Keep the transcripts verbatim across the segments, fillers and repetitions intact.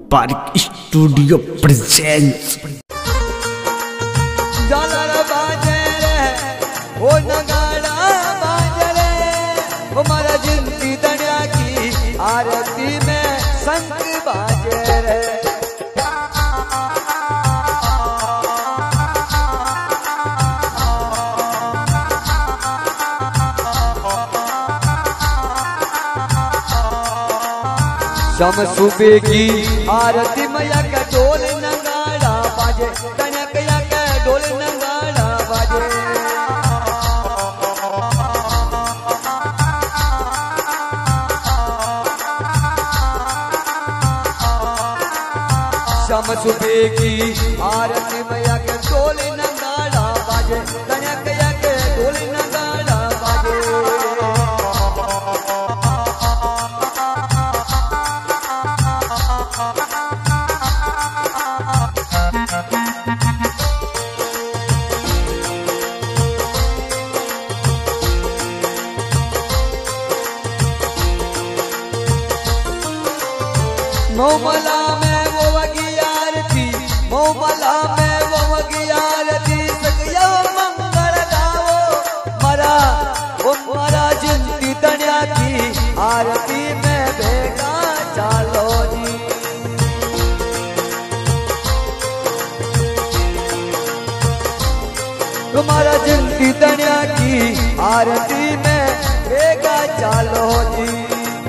Park studio presents. झालर बाजे रे ओ नगाड़ा बाजे रे ओ मारा जिंदगी दरिया की आरती में शंख बाजे रे। शम सुबह की आरती मैया का ढोल नगाड़ा बाजे, कनकैया का ढोल नगाड़ा बाजे। शम सुबह की आरती मैया का ढोल नगाड़ा बाजे, कनकैया के ढोल नगाड़ा बाजे। मोमला में वो वगी आरती, मोमला में वो वगी आरती, सकिया मंगल गाओ मरा वो मरा जिंदगी दरिया की आरती में भेगा चालो जी। तुम्हारा जिंदगी दरिया की आरती में भेगा चालो जी।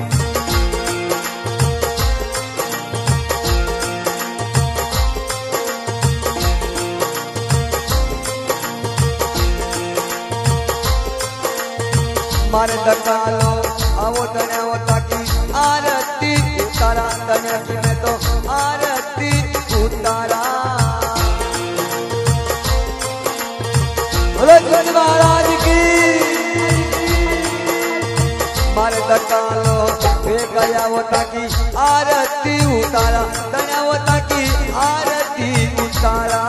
मारे दकालो आवो तने वो ताकी आरती उतारा, तने की में तो आरती उतारा। बोलो गणेश महाराज की। मारे दकालो वे गया वो ताकी आरती उतारा, तने वो ताकी आरती उतारा।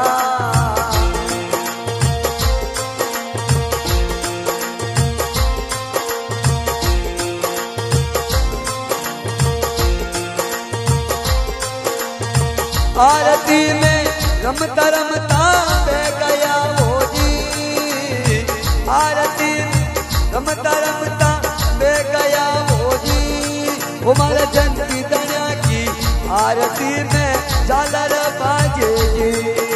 आरती में रमता रमता बह गया वो जी, आरती में रमता रमता बह गया वो जी। वो मारा जिंदगी दरिया की आरती में झालर बाजे जी।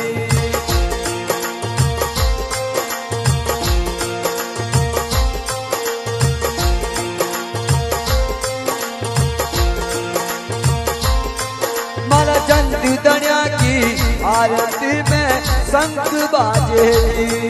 मारा जिंदगी दरिया की आरती में शंख बाजे जी।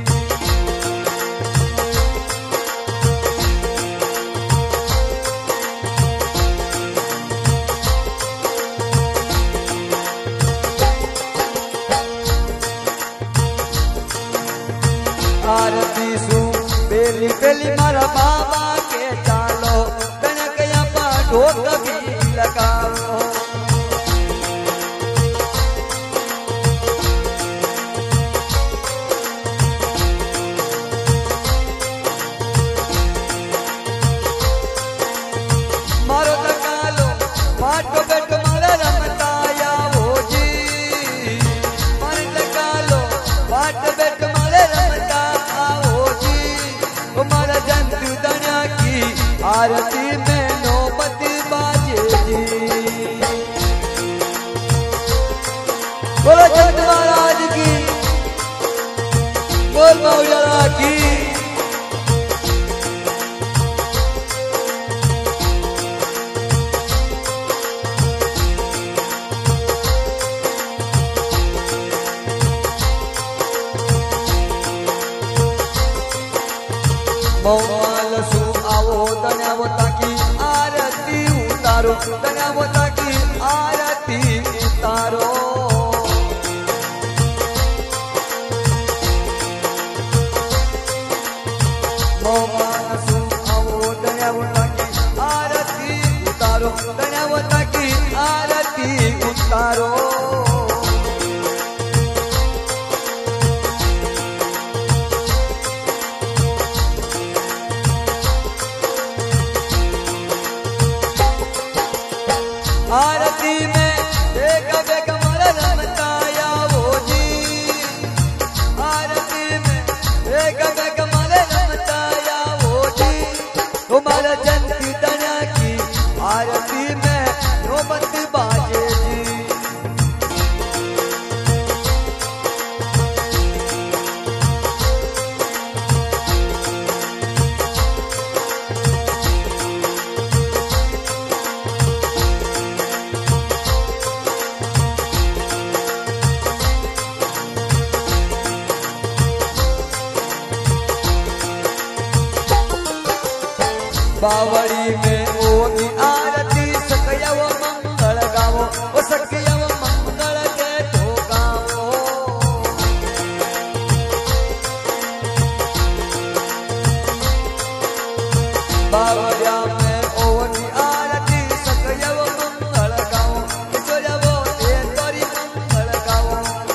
आरती सु बेली बेली मारा बाबा के चालो, कनकैया पा ढोक भी लगाओ। मारो दकालो पाट बेट मारे रमताया वो जी, मारे दकालो पाट बेट मारे रमता वो जी। वो मारा जिंदगी दरिया की आरती में नौबती बाजे जी। बोलो गणेश महाराज की, बोल मौजरा की। मोमाल सु आवो तने वो ताकी आरती उतारो, तने वो ताकी आरती उतारो। मोमाल सु आवो तने वो ताकी आरती उतारो, तने वो ताकी आरती उतारो। आरती में बावड़ी में होगी आरती सकयव मंगल गावो ओ सकयव मंगल के तो गावो बावड़िया में होगी आरती सकयव मंगल गावो जोजवो ते तोरी मंगल गावो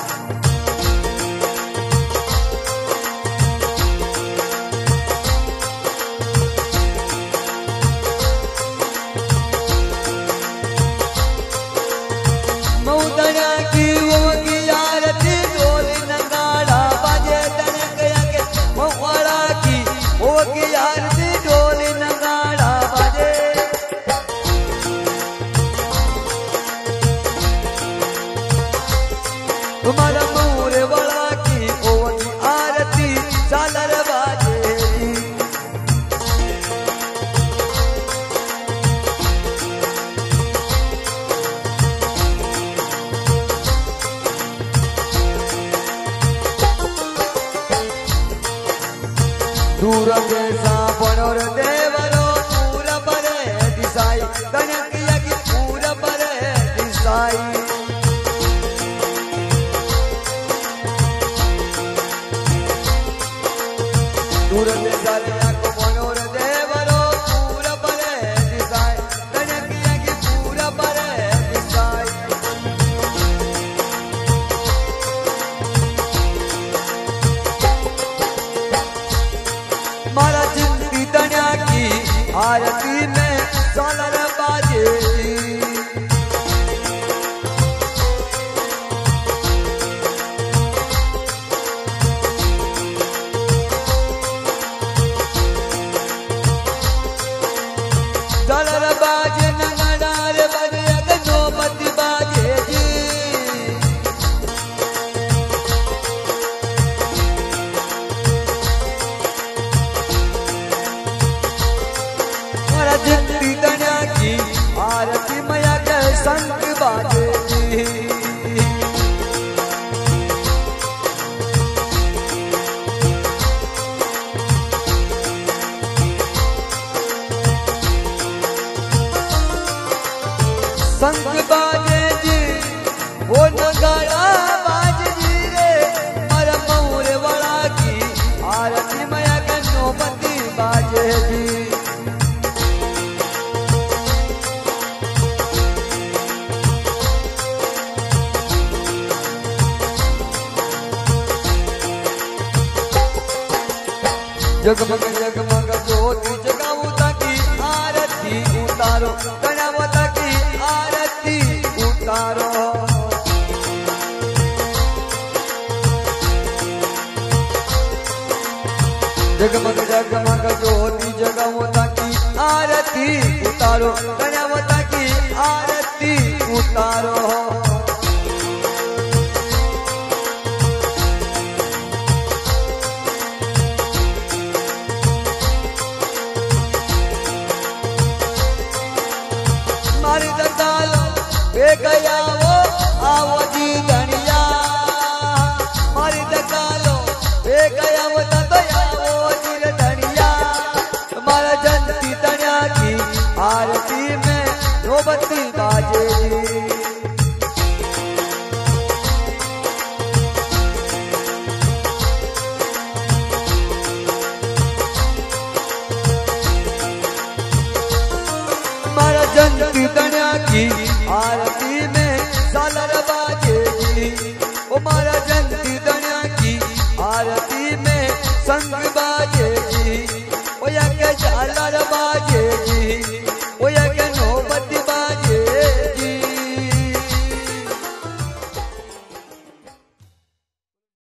मऊदना की होगी आरती ढोल नगाड़ा बाजे दनकया के मऊड़ा की होगी आरती ढोल नगाड़ा बाजे तुम्हारा मोरे वाला की होगी आरती झालर बाजे दूर देशा बनोर देवरो पूर परे दिसाई कनकिया की पूर परे दिसाई दूर देशा को बनोर देवरो पूर परे दिसाई कनकिया की पूर परे दिसाई मारा जिंदगी तनिया की आरती में सोलर बाजे सोलर बाजे नगड़ार बाजे अगर नौबती बाजे जी जिंदगी तनिया की आरती मैया के संग बाजे संग बाजे जी वो नगाड़ा बाजे जी रे मर मऊर वाला की आरती मैया के नौबती बाजे जी जगमग जगमग ज्योति जगाओ ताकि आरती उतारो कनावो ताकि आरती उतारो जगमग जगमग ज्योति जगाओ ताकि आरती उतारो कनावो ताकि आरती उतारो मारी दगालो बे गया वो आवो जी धनिया मारी दगालो बे गया वो तो आवो जी धनिया तुम्हारा जनती तनिया की आरती में नौबती बाजे जी जनती तनिया